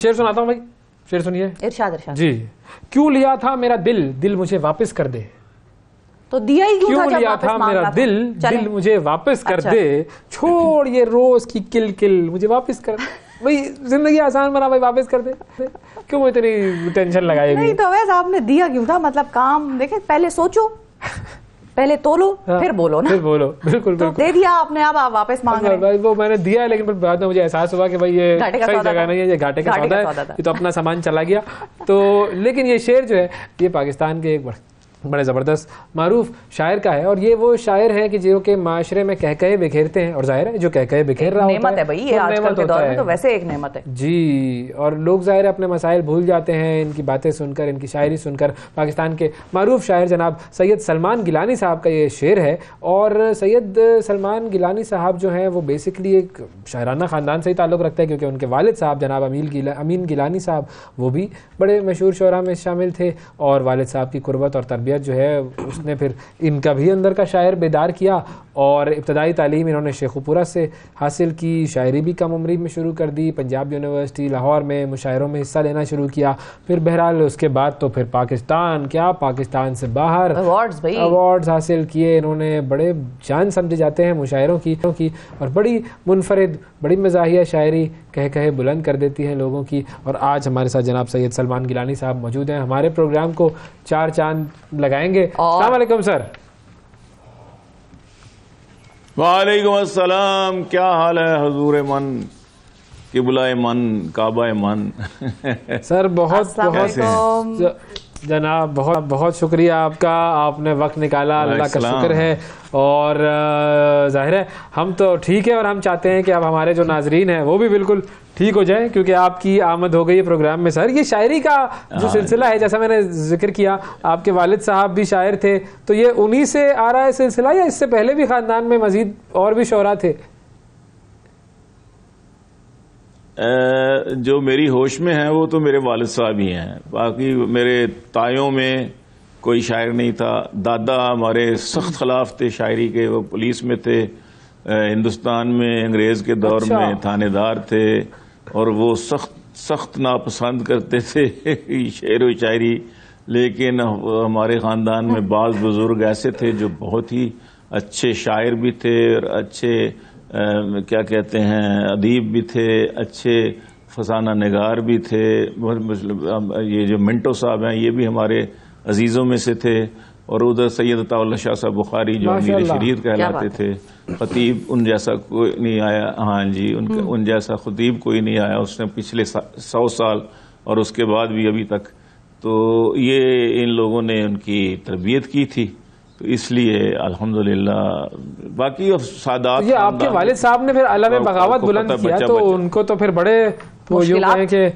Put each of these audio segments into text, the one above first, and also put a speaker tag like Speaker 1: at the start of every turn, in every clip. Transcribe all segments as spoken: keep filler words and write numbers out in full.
Speaker 1: شعر سناتا ہوں بھائی، شعر سنیے.
Speaker 2: ارشاد ارشاد.
Speaker 1: جی. کیوں لیا تھا میرا دل، دل مجھے واپس کر دے.
Speaker 2: تو دیا ہی کیوں
Speaker 1: کیوں لیا تھا میرا دل، دل مجھے واپس کر دے. چھوڑ یہ روز کی کل کل، مجھے واپس کر دے. بھائی زندگی آسان بنا بھائی، واپس کر دے. کیوں اتنی ٹینشن لگائی ہوئی؟
Speaker 2: نہیں تو ویسے آپ نے دیا کیوں تھا؟ مطلب کام دیکھیں، پہلے سوچو، پہلے تولو، پھر بولو نا.
Speaker 1: پھر بولو. بالکل بالکل.
Speaker 2: دے دیا آپ نے، اب آپ واپس مانگ رہے ہیں.
Speaker 1: وہ میں نے دیا لیکن بعد میں مجھے احساس ہوا کہ بھائی یہ صحیح جگہ نہیں ہے، یہ گھاٹے کا سودا ہے، یہ تو اپنا سامان چلا گیا. تو لیکن یہ شعر جو ہے یہ پاکستان کے ایک بڑے زبردست معروف شاعر کا ہے، اور یہ وہ شاعر ہیں کہ جو کہ معاشرے میں کہکہے بکھیرتے ہیں، اور ظاہر ہے جو کہکہے بکھیر رہا ہوتا ہے
Speaker 2: نعمت ہے بھائی، یہ آج کل کے دور میں تو ویسے ایک نعمت ہے.
Speaker 1: جی. اور لوگ ظاہر ہے اپنے مسائل بھول جاتے ہیں ان کی باتیں سن کر، ان کی شاعری سن کر. پاکستان کے معروف شاعر جناب سید سلمان گیلانی صاحب کا یہ شعر ہے. اور سید سلمان گیلانی صاحب جو ہیں وہ بیسکلی ایک شاعرانہ خاندان سے ہی تعلق رکھتے ہیں، کیونکہ ان کے والد صاحب جناب امین گیلانی صاحب وہ بھی بڑے مشہور شعراء میں شامل تھے، اور والد صاحب کی قربت اور تربیت جو ہے اس نے پھر ان کا بھی اندر کا شاعر بیدار کیا. اور ابتدائی تعلیم انہوں نے شیخوپورہ سے حاصل کی، شاعری بھی کم عمری میں شروع کر دی، پنجاب یونیورسٹی لاہور میں مشاعروں میں حصہ لینا شروع کیا. پھر بہرحال اس کے بعد تو پھر پاکستان کیا، پاکستان سے باہر
Speaker 2: ایوارڈز بھائی
Speaker 1: ایوارڈز حاصل کیے انہوں نے. بڑے جان سمجھے جاتے ہیں مشاعروں کی کی اور بڑی منفرد، بڑی مزاحیہ شاعری کہہ کہے بلند کر دیتی ہیں لوگوں کی. اور آج ہمارے ساتھ جناب سید سلمان گیلانی صاحب موجود ہیں، ہمارے پروگرام کو چار چاند لگائیں گے. السلام علیکم سر.
Speaker 3: وعلیکم السلام. کیا حال ہے حضور من، قبلہ من، کعبہ من؟
Speaker 1: سر بہت بہت جناب بہت بہت شکریہ آپ کا، آپ نے وقت نکالا، اللہ کا شکر ہے. اور ظاہر ہے ہم تو ٹھیک ہے، اور ہم چاہتے ہیں کہ اب ہمارے جو ناظرین ہیں وہ بھی بالکل ٹھیک ہو جائیں، کیونکہ آپ کی آمد ہو گئی ہے پروگرام میں. سر یہ شاعری کا جو سلسلہ ہے، جیسا میں نے ذکر کیا آپ کے والد صاحب بھی شاعر تھے، تو یہ انہی سے آ رہا ہے سلسلہ یا اس سے پہلے بھی خاندان میں مزید اور بھی شعراء تھے؟
Speaker 3: جو میری ہوش میں ہیں وہ تو میرے والد صاحب ہی ہیں، باقی میرے تایوں میں کوئی شاعر نہیں تھا. دادا ہمارے سخت خلاف تھے شاعری کے، وہ پولیس میں تھے ہندوستان میں، انگریز کے دور میں تھانے دار تھے، اور وہ سخت سخت ناپسند کرتے تھے شعر و شاعری. لیکن ہمارے خاندان میں بعض بزرگ ایسے تھے جو بہت ہی اچھے شاعر بھی تھے، اور اچھے کیا کہتے ہیں ادیب بھی تھے، اچھے فسانہ نگار بھی تھے. یہ جو منٹو صاحب ہیں یہ بھی ہمارے عزیزوں میں سے تھے. اور ادھر سید عطا اللہ شاہ صاحب بخاری جو امیر شریعت کہلاتے تھے، خطیب ان جیسا کوئی نہیں آیا. ہاں جی، ان ان جیسا خطیب کوئی نہیں آیا اس نے پچھلے سو سال اور اس کے بعد بھی ابھی تک. تو یہ ان لوگوں نے ان کی تربیت کی تھی، تو اس لیے الحمدللہ. باقی سادات
Speaker 1: یہ آپ کے والد صاحب نے پھر علم بغاوت بلند کیا، تو ان کو تو پھر بڑے
Speaker 2: مشکلات
Speaker 1: کہ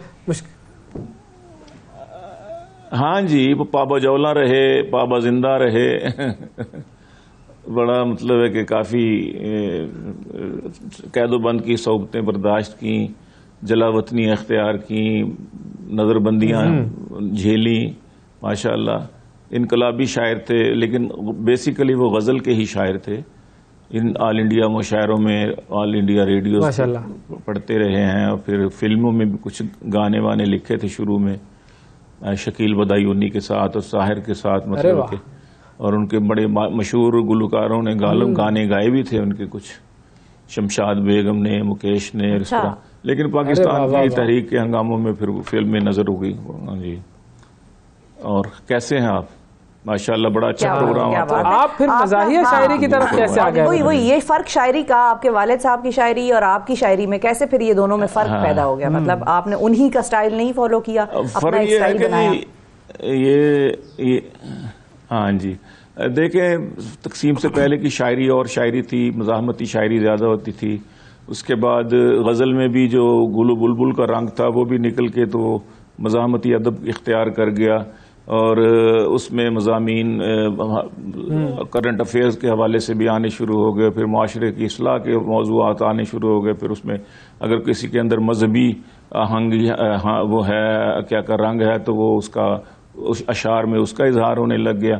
Speaker 3: ہاں جی، وہ پابا جولا رہے، پابا زندہ رہے. بڑا مطلب ہے کہ کافی قید و بند کی صحبتیں برداشت کی، جلا وطنی اختیار کی، نظر بندیاں جھیلی. ماشاء اللہ انقلابی شاعر تھے، لیکن بیسیکلی وہ غزل کے ہی شاعر تھے. ان آل انڈیا مشاعروں میں، آل انڈیا ریڈیو پڑھتے رہے ہیں، اور پھر فلموں میں بھی کچھ گانے وانے لکھے تھے شروع میں شکیل بدایونی کے ساتھ اور ساحر کے ساتھ مطلب کے. اور ان کے بڑے مشہور گلوکاروں نے غالب گانے گائے بھی تھے ان کے، کچھ شمشاد بیگم نے، مکیش نے، اس طرح. لیکن پاکستان کی تحریک کے ہنگاموں میں پھر فلمیں نظر ہو گئی. جی. اور کیسے ہیں آپ؟ ماشاءاللہ بڑا اچھا پروگرام.
Speaker 1: آپ پھر مزاحیہ شاعری کی طرف کیسے آ گئے؟
Speaker 2: وہی وہی یہ فرق شاعری کا، آپ کے والد صاحب کی شاعری اور آپ کی شاعری میں کیسے پھر یہ دونوں میں فرق پیدا ہو گیا؟ مطلب آپ نے انہی کا سٹائل نہیں فالو کیا، اپنا ایک سٹائل بنایا.
Speaker 3: یہ ہاں جی، دیکھیں تقسیم سے پہلے کی شاعری اور شاعری تھی، مزاحمتی شاعری زیادہ ہوتی تھی. اس کے بعد غزل میں بھی جو گل و بلبل کا رنگ تھا وہ بھی نکل کے تو مزاحمتی ادب اختیار کر گیا، اور اس میں مضامین کرنٹ افیئرز کے حوالے سے بھی آنے شروع ہو گئے، پھر معاشرے کی اصلاح کے موضوعات آنے شروع ہو گئے. پھر اس میں اگر کسی کے اندر مذہبی آہنگ وہ ہے، کیا کا رنگ ہے، تو وہ اس کا اشعار میں اس کا اظہار ہونے لگ گیا.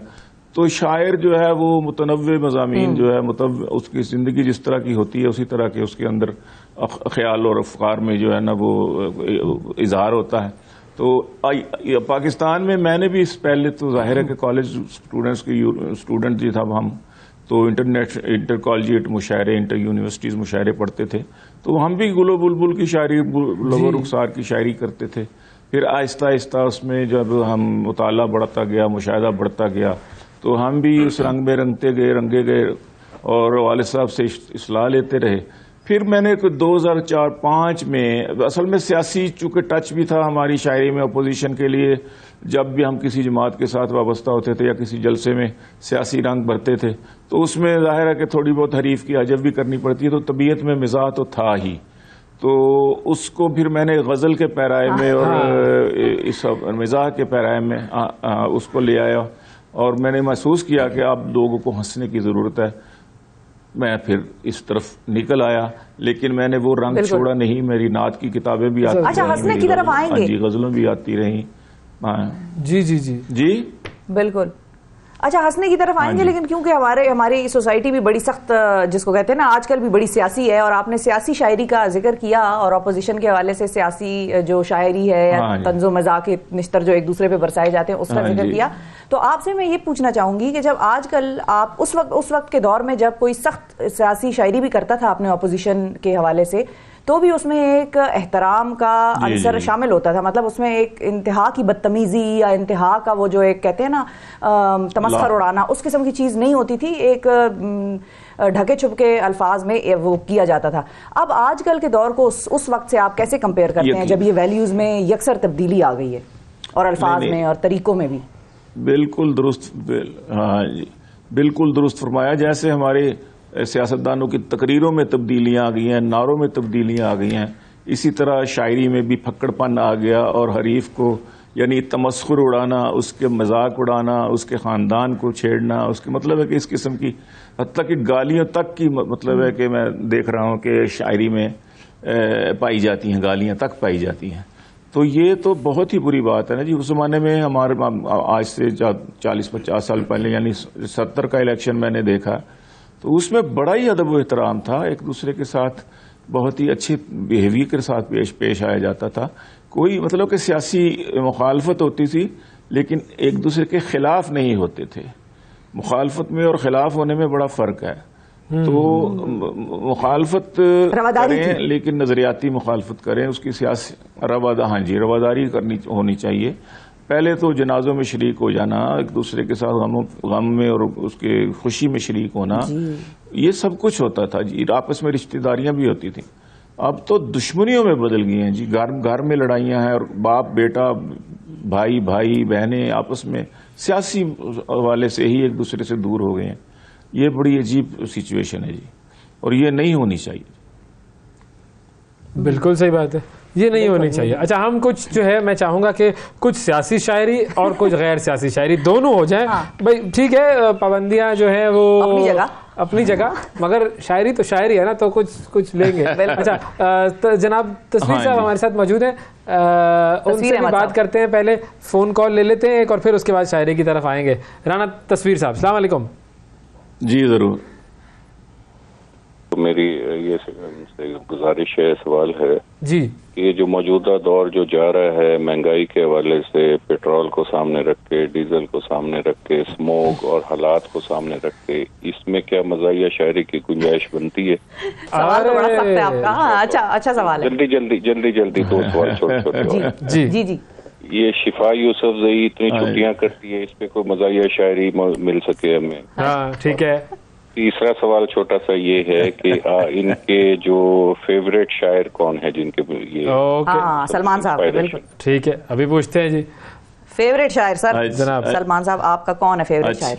Speaker 3: تو شاعر جو ہے وہ متنوع مضامین جو ہے متنوع اس کی زندگی جس طرح کی ہوتی ہے اسی طرح کے اس کے اندر خیال اور افکار میں جو ہے نا وہ اظہار ہوتا ہے. تو پاکستان میں میں نے بھی اس پہلے تو ظاہر ہے کہ کالج اسٹوڈنٹس کی اسٹوڈنٹ جو تھا ہم تو انٹرنیٹ انٹر کالجیٹ مشاعرے انٹر یونیورسٹیز مشاعرے پڑھتے تھے تو ہم بھی گل و بلبل کی شاعری لب و رخسار کی شاعری کرتے تھے. پھر آہستہ آہستہ اس میں جب ہم مطالعہ بڑھتا گیا مشاہدہ بڑھتا گیا تو ہم بھی اس رنگ میں رنگتے گئے رنگے گئے اور والد صاحب سے اصلاح لیتے رہے. پھر میں نے دو ہزار چار پانچ میں اصل میں سیاسی چونکہ ٹچ بھی تھا ہماری شاعری میں اپوزیشن کے لیے جب بھی ہم کسی جماعت کے ساتھ وابستہ ہوتے تھے یا کسی جلسے میں سیاسی رنگ بھرتے تھے تو اس میں ظاہر ہے کہ تھوڑی بہت حریف کی حجب بھی کرنی پڑتی ہے تو طبیعت میں مزاح تو تھا ہی. تو اس کو پھر میں نے غزل کے پیرائے میں اور اس مزاح کے پیرائے میں اس کو لے آیا اور میں نے محسوس کیا کہ اب لوگوں کو ہنسنے کی ضرورت ہے. میں پھر اس طرف نکل آیا لیکن میں نے وہ رنگ چھوڑا نہیں. میری نعت کی کتابیں بھی آتی
Speaker 2: اچھا ہنسنے کی طرف آئیں گے
Speaker 3: جی غزلیں بھی آتی رہیں.
Speaker 1: جی جی جی
Speaker 3: جی
Speaker 2: بالکل. اچھا ہنسنے کی طرف آئیں گے لیکن کیونکہ ہمارے ہماری سوسائٹی بھی بڑی سخت جس کو کہتے ہیں نا آج کل بھی بڑی سیاسی ہے اور آپ نے سیاسی شاعری کا ذکر کیا اور اپوزیشن کے حوالے سے سیاسی جو شاعری ہے یا طنز و مزاح کے نشتر جو ایک دوسرے پہ برسائے جاتے ہیں اس کا ذکر کیا. تو آپ سے میں یہ پوچھنا چاہوں گی کہ جب آج کل آپ اس وقت اس وقت کے دور میں جب کوئی سخت سیاسی شاعری بھی کرتا تھا اپنے اپوزیشن کے حوالے سے تو بھی اس میں ایک احترام کا عنصر شامل ہوتا تھا. مطلب اس میں ایک انتہا کی بدتمیزی یا انتہا کا وہ جو ایک کہتے ہیں نا تمسخر اڑانا اس قسم کی چیز نہیں ہوتی تھی. ایک ڈھکے چھپ کے الفاظ میں وہ کیا جاتا تھا. اب آج کل کے دور کو اس وقت سے آپ کیسے کمپیئر کرتے ہیں جب یہ ویلیوز میں یکسر تبدیلی آ گئی ہے اور الفاظ میں اور طریقوں میں بھی؟
Speaker 3: بالکل درست ہاں جی بالکل درست فرمایا. جیسے ہمارے سیاستدانوں کی تقریروں میں تبدیلیاں آ گئی ہیں نعروں میں تبدیلیاں آ گئی ہیں اسی طرح شاعری میں بھی پھکڑ پن آ گیا اور حریف کو یعنی تمسخر اڑانا اس کے مذاق اڑانا اس کے خاندان کو چھیڑنا اس کے مطلب ہے کہ اس قسم کی حتیٰ کہ گالیاں تک کی مطلب ہے کہ میں دیکھ رہا ہوں کہ شاعری میں پائی جاتی ہیں گالیاں تک پائی جاتی ہیں. تو یہ تو بہت ہی بری بات ہے نا جی. اس زمانے میں ہمارے آج سے چالیس پچاس سال پہلے یعنی ستر کا الیکشن میں نے دیکھا تو اس میں بڑا ہی ادب و احترام تھا. ایک دوسرے کے ساتھ بہت ہی اچھے بیہیویئر کے ساتھ پیش پیش آیا جاتا تھا. کوئی مطلب کہ سیاسی مخالفت ہوتی تھی لیکن ایک دوسرے کے خلاف نہیں ہوتے تھے. مخالفت میں اور خلاف ہونے میں بڑا فرق ہے. تو مخالفت کریں لیکن نظریاتی مخالفت کریں اس کی سیاسی روادہ ہاں جی رواداری کرنی ہونی چاہیے. پہلے تو جنازوں میں شریک ہو جانا ایک دوسرے کے ساتھ غم میں اور اس کے خوشی میں شریک ہونا یہ سب کچھ ہوتا تھا جی. آپس میں رشتہ داریاں بھی ہوتی تھیں. اب تو دشمنیوں میں بدل گئی ہیں جی. گھر گھر میں لڑائیاں ہیں اور باپ بیٹا بھائی بھائی بہنیں آپس میں سیاسی حوالے سے ہی ایک دوسرے سے دور ہو گئے ہیں. یہ بڑی عجیب سچویشن ہے جی اور یہ نہیں ہونی چاہیے.
Speaker 1: بالکل صحیح بات ہے یہ نہیں ہونی چاہیے. اچھا ہم کچھ جو ہے میں چاہوں گا کہ کچھ سیاسی شاعری اور کچھ غیر سیاسی شاعری دونوں ہو جائیں. بھائی ٹھیک ہے پابندیاں جو ہیں وہ
Speaker 2: اپنی جگہ
Speaker 1: اپنی جگہ مگر شاعری تو شاعری ہے نا تو کچھ کچھ لیں گے. اچھا جناب تصویر صاحب ہمارے ساتھ موجود ہیں ان سے بھی بات کرتے ہیں. پہلے فون کال لے لیتے ہیں ایک اور پھر اس کے بعد شاعری کی طرف آئیں گے. رانا تصویر صاحب السلام علیکم.
Speaker 3: جی ضرور.
Speaker 4: میری یہ گزارش ہے سوال ہے
Speaker 1: جی
Speaker 4: کہ یہ جو موجودہ دور جو جا رہا ہے مہنگائی کے حوالے سے پیٹرول کو سامنے رکھ کے ڈیزل کو سامنے رکھ کے اسموگ اور حالات کو سامنے رکھ کے اس میں کیا مزاحیہ شاعری کی گنجائش بنتی ہے؟
Speaker 2: سوال تو بڑا سخت ہے آپ کا. اچھا اچھا سوال ہے.
Speaker 4: جلدی جلدی جلدی جلدی دو سوال چھوٹے چھوٹے.
Speaker 1: جی
Speaker 2: جی جی
Speaker 4: یہ شفا یوسف زئی اتنی چھٹیاں کرتی ہے اس پہ کوئی مزاحیہ شاعری مل سکے ہمیں؟
Speaker 1: ہاں ٹھیک ہے.
Speaker 4: تیسرا سوال چھوٹا سا یہ ہے کہ ان کے جو فیوریٹ شاعر کون ہے جن کے یہ
Speaker 2: ہاں سلمان صاحب. بالکل
Speaker 1: ٹھیک ہے ابھی پوچھتے ہیں جی
Speaker 2: فیوریٹ شاعر سر
Speaker 1: جناب
Speaker 2: سلمان صاحب آپ کا کون ہے فیوریٹ شاعر؟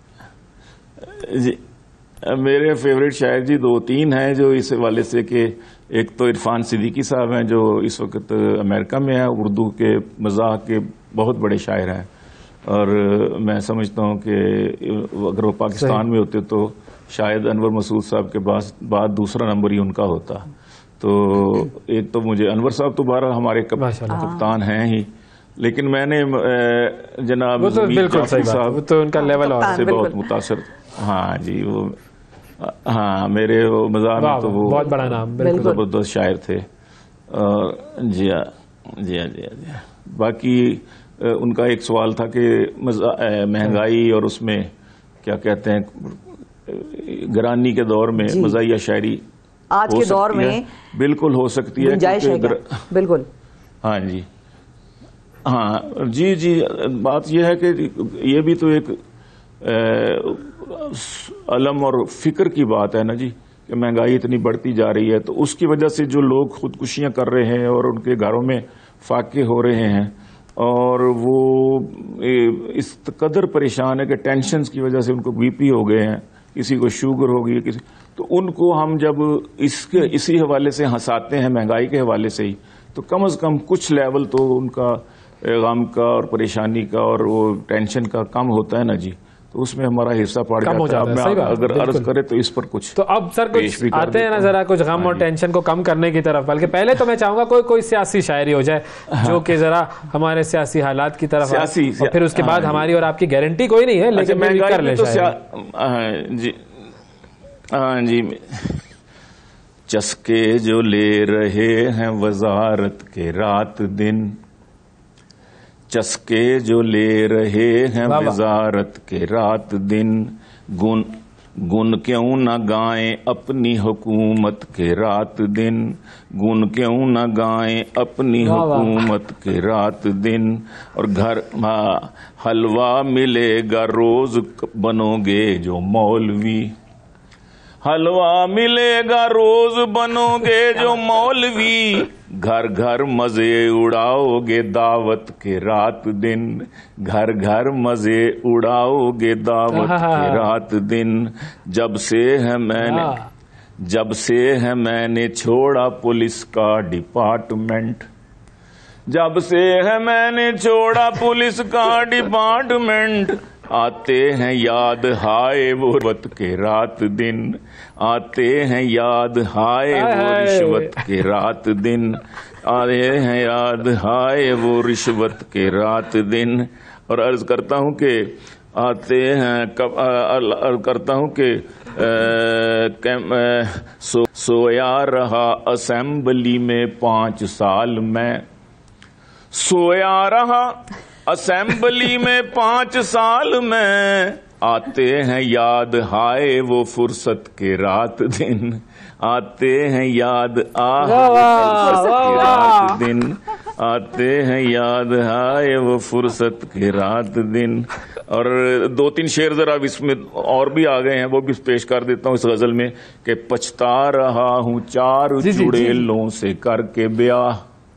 Speaker 3: جی میرے فیوریٹ شاعر جی دو تین ہیں جو اس حوالے سے کہ ایک تو عرفان صدیقی صاحب ہیں جو اس وقت امریکہ میں ہیں. اردو کے مزاح کے بہت بڑے شاعر ہیں اور میں سمجھتا ہوں کہ اگر وہ پاکستان میں ہوتے تو شاید انور مسعود صاحب کے بعد دوسرا نمبر ہی ان کا ہوتا. تو ایک تو مجھے انور صاحب تو بہرحال ہمارے کپتان ہیں ہی لیکن میں نے جناب
Speaker 1: وہ تو بالکل صحیح بات، وہ تو ان کا لیول اور
Speaker 3: سے بہت متاثر. ہاں جی، وہ ہاں میرے وہ مزاح میں تو وہ
Speaker 1: بہت بڑا نام، بالکل
Speaker 3: زبردست شاعر تھے. جی ہاں جی ہاں جی ہاں. باقی ان کا ایک سوال تھا کہ مہنگائی اور اس میں کیا کہتے ہیں گرانی کے دور میں مزاحیہ شاعری
Speaker 2: آج کے دور میں
Speaker 3: بالکل ہو سکتی ہے.
Speaker 2: بالکل.
Speaker 3: ہاں جی ہاں جی جی. بات یہ ہے کہ یہ بھی تو ایک علم اور فکر کی بات ہے نا جی، کہ مہنگائی اتنی بڑھتی جا رہی ہے تو اس کی وجہ سے جو لوگ خودکشیاں کر رہے ہیں اور ان کے گھروں میں فاقے ہو رہے ہیں اور وہ اس قدر پریشان ہے کہ ٹینشنز کی وجہ سے ان کو بی پی ہو گئے ہیں، کسی کو شوگر ہو گئی، کسی تو ان کو ہم جب اس کے اسی حوالے سے ہنساتے ہیں مہنگائی کے حوالے سے ہی، تو کم از کم کچھ لیول تو ان کا غم کا اور پریشانی کا اور وہ ٹینشن کا کم ہوتا ہے نا جی، تو اس میں ہمارا حصہ پڑ جاتا ہے. اب میں اگر عرض کرے تو اس پر کچھ
Speaker 1: تو اب سر کچھ آتے ہیں نا ذرا کچھ غم اور ٹینشن کو کم کرنے کی طرف. بلکہ پہلے تو میں چاہوں گا کوئی کوئی سیاسی شاعری ہو جائے جو کہ ذرا ہمارے سیاسی حالات کی طرف آئے، اور پھر اس کے بعد ہماری اور آپ کی گارنٹی کوئی نہیں ہے لیکن میں کر لے شاعری.
Speaker 3: جی ہاں جی. چسکے جو لے رہے ہیں وزارت کے رات دن، چسکے جو لے رہے ہیں وزارت کے رات دن، گن گن کیوں نہ گائیں اپنی حکومت کے رات دن، گن کیوں نہ گائیں اپنی حکومت کے رات دن. اور گھر حلوہ ملے گا روز بنو گے جو مولوی، حلوہ ملے گا روز بنو گے جو مولوی، گھر گھر مزے اڑاؤ گے دعوت کے رات دن، گھر گھر مزے اڑاؤ گے دعوت کے رات دن. جب سے ہے میں نے جب سے ہے میں نے چھوڑا پولیس کا ڈپارٹمنٹ، جب سے ہے میں نے چھوڑا پولیس کا ڈپارٹمنٹ، آتے ہیں یاد ہائے وہ رشوت کے رات دن، آتے ہیں یاد ہائے وہ رشوت کے رات دن، آتے ہیں یاد ہائے وہ رشوت کے رات دن. اور عرض کرتا ہوں کہ آتے ہیں عرض کرتا ہوں کہ سویا رہا اسمبلی میں پانچ سال میں، سویا رہا اسمبلی میں پانچ سال میں، آتے ہیں یاد ہائے وہ فرصت کے رات دن، آتے ہیں یاد آہ فرصت کے رات دن، آتے ہیں یاد ہائے وہ فرصت کے رات دن. اور دو تین شعر ذرا اس میں اور بھی آ گئے ہیں، وہ بھی پیش کر دیتا ہوں اس غزل میں کہ پچھتا رہا ہوں چار چڑیلوں سے کر کے بیاہ،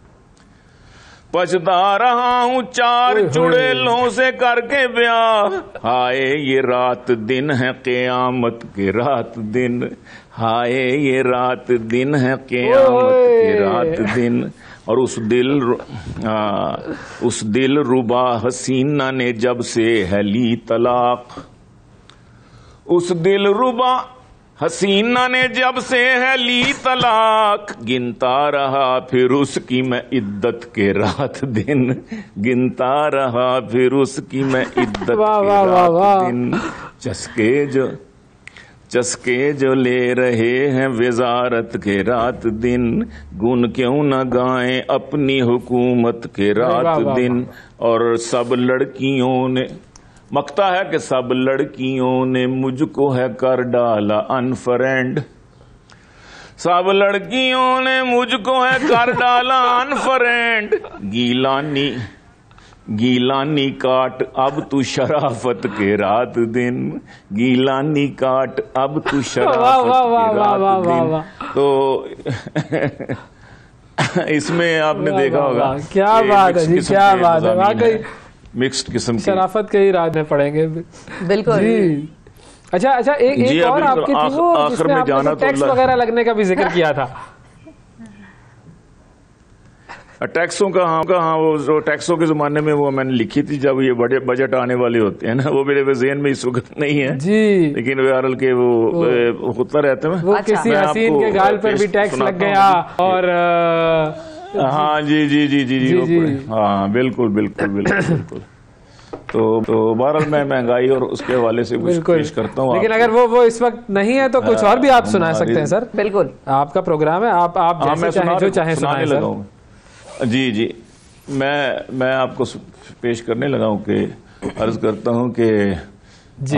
Speaker 3: پچھتا رہا ہوں چار چڑیلوں سے کر کے بیاہ، ہائے یہ رات دن ہے قیامت کے رات دن، ہائے یہ رات دن ہے قیامت کے رات دن. اور اس دل اس دل ربا حسینہ نے جب سے ہے لی طلاق، اس دل ربا حسینہ نے جب سے ہے لی طلاق، گنتا رہا پھر اس کی میں عدت کے رات دن، گنتا رہا پھر اس کی میں عدت کے رات دن. چسکے جو چسکے جو لے رہے ہیں وزارت کے رات دن، گن کیوں نہ گائیں اپنی حکومت کے رات دن. اور سب لڑکیوں نے مکتا ہے کہ سب لڑکیوں نے مجھ کو ہے کر ڈالا انفرینڈ، سب لڑکیوں نے مجھ کو ہے کر ڈالا انفرینڈ، گیلانی گیلانی کاٹ اب تو شرافت کے رات دن، گیلانی کاٹ اب تو شرافت کے رات دن. تو اس میں آپ نے دیکھا ہوگا
Speaker 1: کیا بات ہے جی، کیا بات ہے، واقعی
Speaker 3: مکسڈ قسم کی
Speaker 1: شرافت کے ہی راج میں پڑیں گے.
Speaker 2: بالکل
Speaker 1: جی اچھا اچھا ایک ایک اور آپ کی تھی وہ جس میں آپ نے ٹیکس وغیرہ لگنے کا بھی ذکر کیا تھا.
Speaker 3: ٹیکسوں کا ہاں ہاں وہ ٹیکسوں کے زمانے میں وہ میں نے لکھی تھی جب یہ بڑے بجٹ آنے والے ہوتے ہیں نا، وہ میرے ذہن میں اس وقت نہیں ہے
Speaker 1: جی،
Speaker 3: لیکن بہرحال کے وہ ہوتا رہتا ہے.
Speaker 1: وہ کسی حسین کے گال پر بھی ٹیکس لگ گیا اور
Speaker 3: ہاں جی جی جی جی
Speaker 1: جی جی
Speaker 3: ہاں بالکل بالکل بالکل بالکل تو تو بہرحال میں مہنگائی اور اس کے حوالے سے کچھ پیش کرتا ہوں.
Speaker 1: لیکن اگر وہ وہ اس وقت نہیں ہے تو کچھ اور بھی آپ سنا سکتے ہیں سر.
Speaker 2: بالکل
Speaker 1: آپ کا پروگرام ہے, آپ آپ جیسے چاہیں جو چاہیں سنائیں سر.
Speaker 3: جی جی میں میں آپ کو پیش کرنے لگا ہوں کہ عرض کرتا ہوں کہ
Speaker 1: جی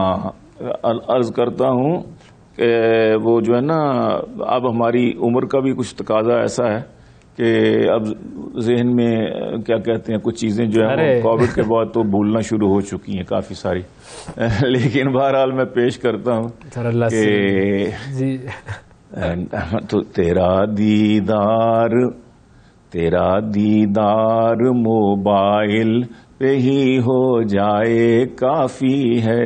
Speaker 3: عرض کرتا ہوں کہ وہ جو ہے نا اب ہماری عمر کا بھی کچھ تقاضا ایسا ہے کہ اب ذہن میں کیا کہتے ہیں کچھ چیزیں جو ہیں کووڈ کے بعد تو بھولنا شروع ہو چکی ہیں کافی ساری, لیکن بہرحال میں پیش کرتا ہوں کہ
Speaker 1: جی
Speaker 3: تو تیرا دیدار تیرا دیدار موبائل پہ ہی ہو جائے کافی ہے,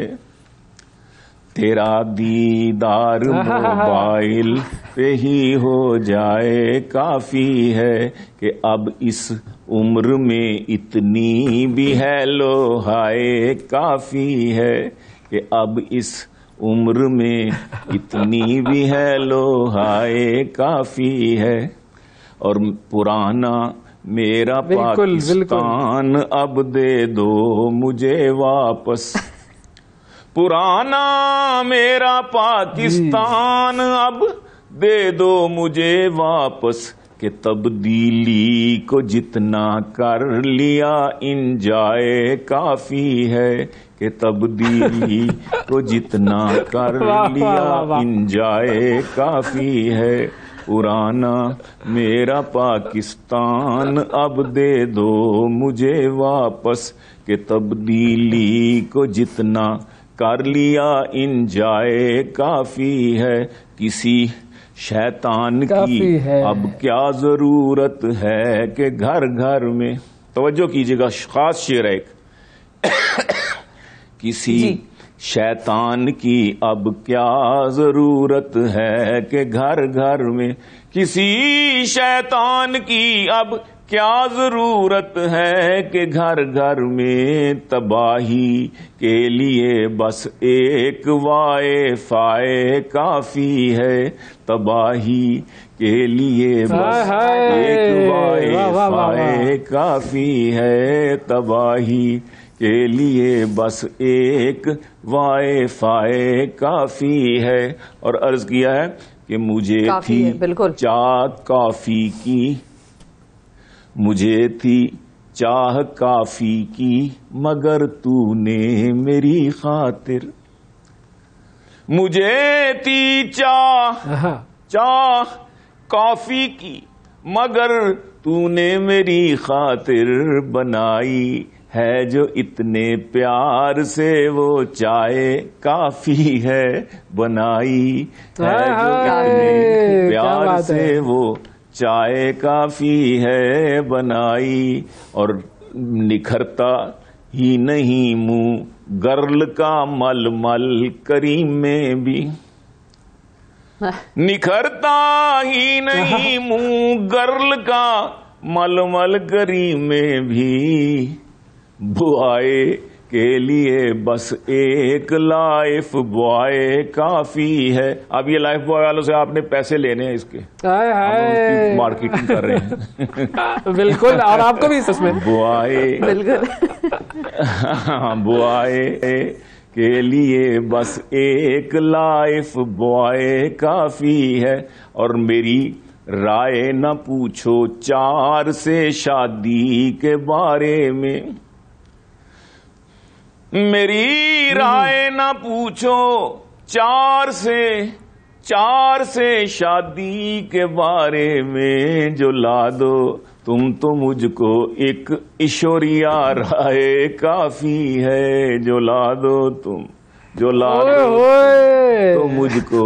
Speaker 3: تیرا دیدار موبائل پہ ہی ہو جائے کافی ہے کہ اب اس عمر میں اتنی بھی ہے لو ہائے کافی ہے, کہ اب اس عمر میں اتنی بھی ہے لو ہائے کافی ہے. اور پرانا میرا پاکستان اب دے دو مجھے واپس, پرانا میرا پاکستان اب دے دو مجھے واپس, کہ تبدیلی کو جتنا کر لیا انجوائے کافی ہے, کہ تبدیلی کو جتنا کر لیا انجوائے کافی ہے. پرانا میرا پاکستان اب دے دو مجھے واپس, کہ تبدیلی کو جتنا کر لیا انجوائے کافی ہے. کسی شیطان کی اب کیا ضرورت ہے کہ گھر گھر میں, توجہ کیجیے گا خاص شعر ہے ایک, کسی شیطان کی اب کیا ضرورت ہے کہ گھر گھر میں, کسی شیطان کی اب کیا ضرورت ہے کہ گھر گھر میں, تباہی کے لیے بس ایک وائی فائی کافی ہے, تباہی کے لیے بس ایک وائی فائی کافی ہے, تباہی کے لیے بس ایک وائی فائی کافی ہے. اور عرض کیا ہے کہ مجھے تھی چاہ کافی کی, مجھے تھی چاہ کافی کی مگر تو نے میری خاطر, مجھے تھی چاہ چاہ کافی کی مگر تو نے میری خاطر بنائی ہے, جو اتنے پیار سے وہ چائے کافی ہے بنائی ہے, جو اتنے پیار سے وہ چائے کافی ہے بنائی. اور نکھرتا ہی نہیں منہ گرل کا مل مل کریم میں بھی, نکھرتا ہی نہیں منہ گرل کا مل مل کریم میں بھی, بوائے کے لیے بس ایک لائف بوائے کافی ہے. اب یہ لائف بوائے والوں سے آپ نے پیسے لینے ہیں اس کے, مارکیٹنگ کر رہے ہیں
Speaker 1: بالکل, اور آپ کو بھی اس میں
Speaker 3: بوائے بوائے کے لیے بس ایک لائف بوائے کافی ہے. اور میری رائے نہ پوچھو چار سے شادی کے بارے میں, میری رائے نہ پوچھو چار سے چار سے شادی کے بارے میں, جو لا دو تم تو مجھ کو ایک اشوریہ رائے کافی ہے, جو لا دو تم جو لا دو تو مجھ کو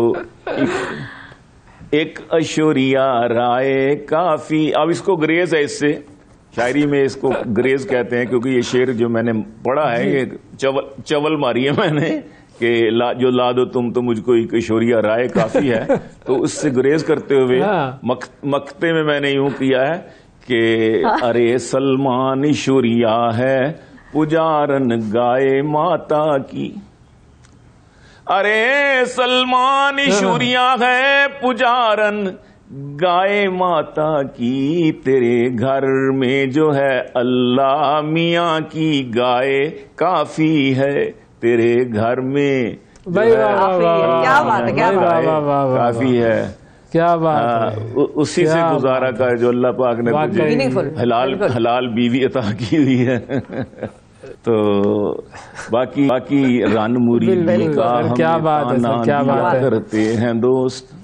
Speaker 3: ایک اشوریہ رائے کافی. اب اس کو گریز ہے, اس سے شاعری میں اس کو گریز کہتے ہیں, کیونکہ یہ شعر جو میں نے پڑھا ہے یہ چول چول ماری ہے میں نے کہ جو لا دو تم تو مجھ کو ایک اشوریہ رائے کافی ہے, تو اس سے گریز کرتے ہوئے مکتے میں میں نے یوں کیا ہے کہ ارے سلمان اشوریہ ہے پجارن گائے ماتا کی, ارے سلمان اشوریہ ہے پجارن گائے ماتا کی تیرے گھر میں جو ہے اللہ میاں کی گائے کافی ہے تیرے گھر میں
Speaker 2: کیا بات ہے، کیا بات
Speaker 3: ہے، کافی ہے،
Speaker 1: کیا بات ہے،
Speaker 3: اسی سے گزارا کر جو اللہ پاک نے تجھے حلال حلال بیوی عطا کی ہوئی ہے۔ تو باقی باقی رن مریدی کا ہم تانا کرتے ہیں دوست،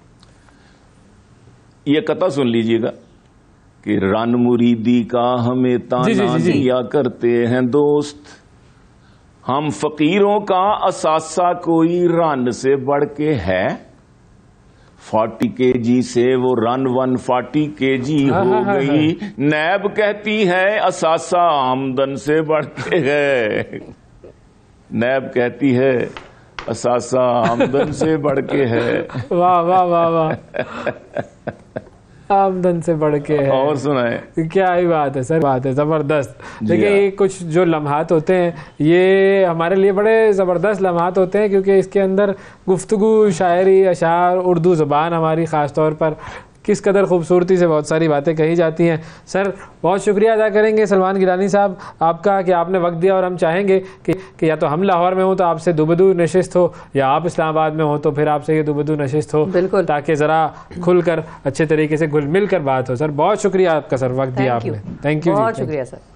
Speaker 3: یہ قطع سن لیجئے گا کہ رن مریدی کا ہمیں تانا دیا کرتے ہیں دوست، ہم فقیروں کا اثاثہ کوئی رن سے بڑھ کے ہے، فورٹی کے جی سے وہ رن ون فورٹی کے جی ہو گئی، نیب کہتی ہے اثاثہ آمدن سے بڑھ کے ہے، نیب کہتی ہے اثاثہ آمدن سے بڑھ کے ہے۔
Speaker 1: واہ واہ واہ واہ، آمدن سے بڑھ کے ہے،
Speaker 3: اور سنائیں،
Speaker 1: کیا ہی بات ہے سر، بات ہے زبردست۔ دیکھیں یہ کچھ جو لمحات ہوتے ہیں یہ ہمارے لیے بڑے زبردست لمحات ہوتے ہیں، کیونکہ اس کے اندر گفتگو، شاعری، اشعار، اردو زبان ہماری خاص طور پر کس قدر خوبصورتی سے بہت ساری باتیں کہی جاتی ہیں۔ سر بہت شکریہ ادا کریں گے سلمان گیلانی صاحب آپ کا کہ آپ نے وقت دیا، اور ہم چاہیں گے کہ کہ یا تو ہم لاہور میں ہوں تو آپ سے دوبدو نشست ہو، یا آپ اسلام آباد میں ہوں تو پھر آپ سے یہ دوبدو نشست ہو،
Speaker 2: بالکل،
Speaker 1: تاکہ ذرا کھل کر اچھے طریقے سے گھل مل کر بات ہو۔ سر بہت شکریہ آپ کا سر، وقت دیا آپ نے، تھینک یو،
Speaker 2: بہت شکریہ سر۔